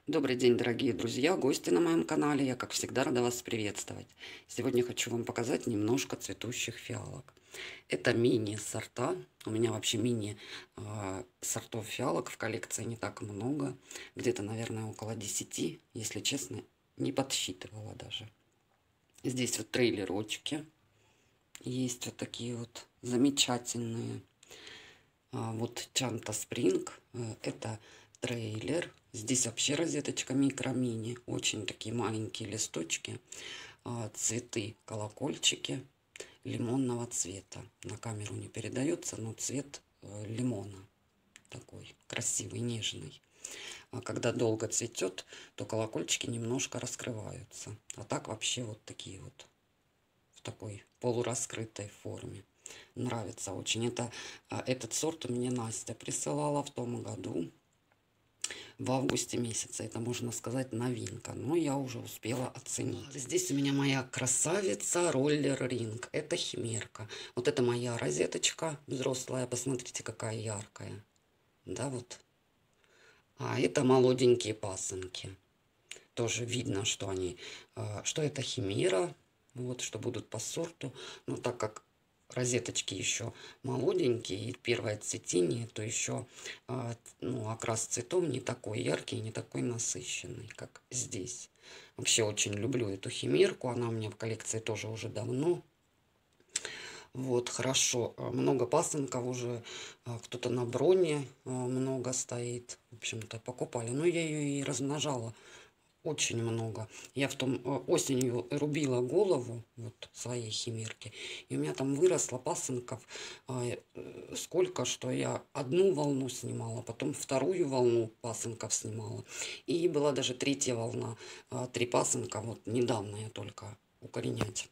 Добрый день, дорогие друзья, гости на моем канале. Я, как всегда, рада вас приветствовать. Сегодня хочу вам показать немножко цветущих фиалок. Это мини-сорта. У меня вообще мини-сортов фиалок в коллекции не так много. Где-то, наверное, около 10, если честно, не подсчитывала даже. Здесь вот трейлерочки. Есть вот такие вот замечательные. Вот Чанта Спринг. Это трейлер. Здесь вообще розеточка микро-мини. Очень такие маленькие листочки. Цветы, колокольчики лимонного цвета. На камеру не передается, но цвет лимона. Такой красивый, нежный. А когда долго цветет, то колокольчики немножко раскрываются. А так вообще вот такие вот. В такой полураскрытой форме. Нравится очень. Этот сорт мне Настя присылала в том году, в августе месяце. Это, можно сказать, новинка, но я уже успела оценить. Здесь у меня моя красавица Роллер Ринг. Это химерка. Вот это моя розеточка взрослая. Посмотрите, какая яркая. Да, вот. А это молоденькие пасынки. Тоже видно, что что это химера. Вот, что будут по сорту. Но так как розеточки еще молоденькие и первое цветение, то еще окрас цветов не такой яркий, не такой насыщенный, как здесь. Вообще очень люблю эту химерку. Она у меня в коллекции тоже уже давно. Вот, хорошо. Много пасынков уже. Кто-то на броне много стоит. В общем-то, покупали. Но я ее и размножала. Очень много. Я осенью рубила голову вот своей химерки, и у меня там выросло пасынков сколько, что я одну волну снимала, потом вторую волну пасынков снимала, и была даже третья волна, 3 пасынка, вот недавно я только укоренять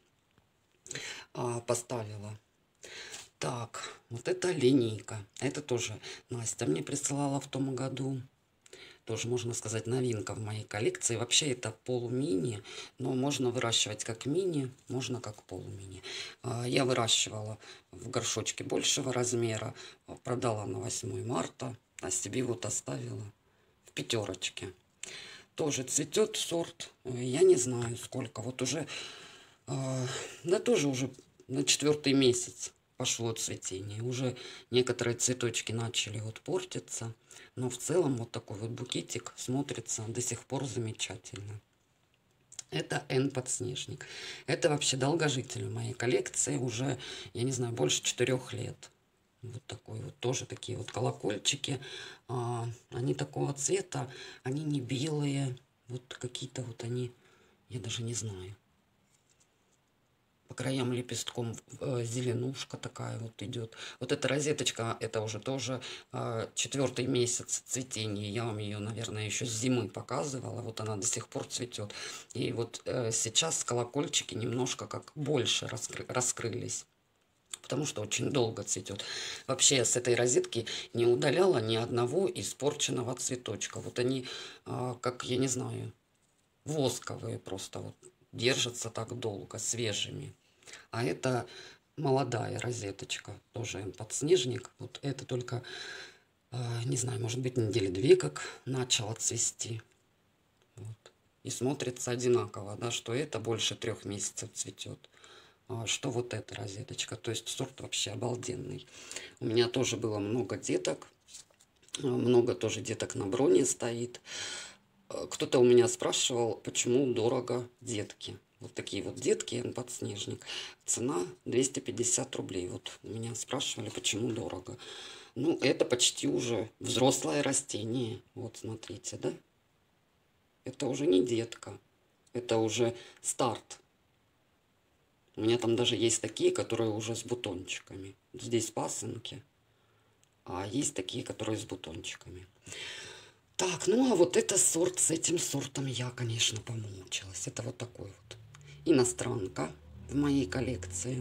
поставила. Так, вот это линейка, это тоже Настя мне присылала в том году. Тоже, можно сказать, новинка в моей коллекции. Вообще это полумини, но можно выращивать как мини, можно как полумини. Я выращивала в горшочке большего размера, продала на 8 марта, а себе вот оставила в 5. Тоже цветет сорт, я не знаю сколько, вот уже, да тоже уже на 4-й месяц пошло цветение. Уже некоторые цветочки начали вот портиться. Но в целом вот такой вот букетик смотрится до сих пор замечательно. Это Н-подснежник. Это вообще долгожитель в моей коллекции. Уже, я не знаю, больше 4 лет. Вот такой вот, тоже такие вот колокольчики. Они такого цвета, они не белые. Вот какие-то вот они, я даже не знаю. По краям лепестком зеленушка такая вот идет. Вот эта розеточка, это уже тоже 4-й месяц цветения. Я вам ее, наверное, еще с зимы показывала. Вот она до сих пор цветет. И вот сейчас колокольчики немножко как больше раскрылись. Потому что очень долго цветет. Вообще я с этой розетки не удаляла ни одного испорченного цветочка. Вот они, как, я не знаю, восковые просто вот. Держатся так долго, свежими. А это молодая розеточка, тоже подснежник. Вот это только, не знаю, может быть, недели 2 как начало цвести. Вот. И смотрится одинаково, да, что это больше 3 месяцев цветет. Что вот эта розеточка. То есть сорт вообще обалденный. У меня тоже было много деток. Много тоже деток на броне стоит. Кто-то у меня спрашивал, почему дорого детки. Вот такие вот детки, подснежник. Цена 250 рублей. Вот меня спрашивали, почему дорого. Ну, это почти уже взрослое растение. Вот, смотрите, да? Это уже не детка. Это уже старт. У меня там даже есть такие, которые уже с бутончиками. Здесь пасынки. А есть такие, которые с бутончиками. Так, ну а вот это сорт, с этим сортом я, конечно, помучилась. Это вот такой вот иностранка в моей коллекции.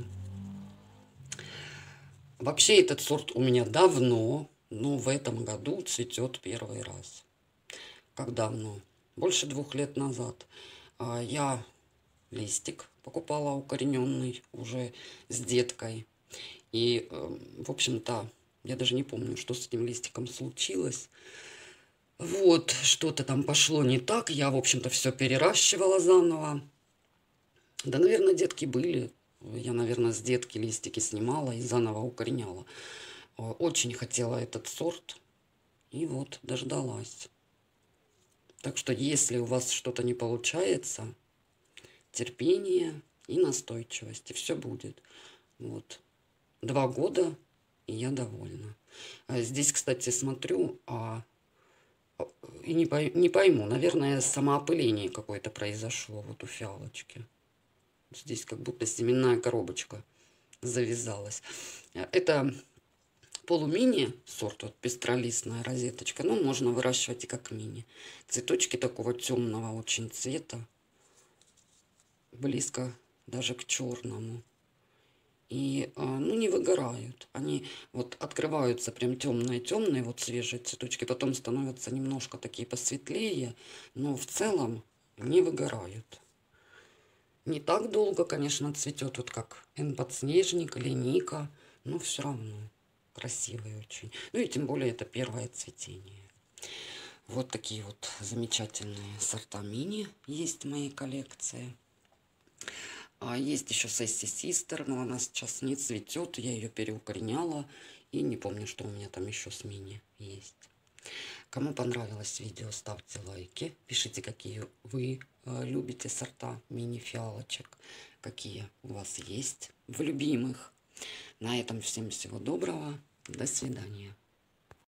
Вообще этот сорт у меня давно, но в этом году цветет первый раз. Как давно? Больше 2 лет назад. Я листик покупала укорененный уже с деткой. И, в общем-то, я даже не помню, что с этим листиком случилось. Вот, что-то там пошло не так. Я, в общем-то, все переращивала заново. Да, наверное, детки были. Я, наверное, с детки листики снимала и заново укореняла. Очень хотела этот сорт. И вот, дождалась. Так что, если у вас что-то не получается, терпение и настойчивость, и все будет. Вот. 2 года, и я довольна. Здесь, кстати, смотрю, и не пойму, наверное, самоопыление какое-то произошло вот у фиалочки. Здесь как будто семенная коробочка завязалась. Это полумини сорт, вот пестролистная розеточка. Ну, можно выращивать и как мини. Цветочки такого темного очень цвета. Близко даже к черному. И, ну, не выгорают. Они вот открываются прям темные-темные, вот свежие цветочки. Потом становятся немножко такие посветлее. Но в целом не выгорают. Не так долго, конечно, цветет, вот как подснежник или ника, но все равно красивый очень. Ну и тем более это первое цветение. Вот такие вот замечательные сорта мини есть в моей коллекции. А есть еще Сесси Систер, но она сейчас не цветет, я ее переукореняла. И не помню, что у меня там еще с мини есть. Кому понравилось видео, ставьте лайки. Пишите, какие вы любите сорта мини-фиалочек. Какие у вас есть в любимых. На этом всем всего доброго. До свидания.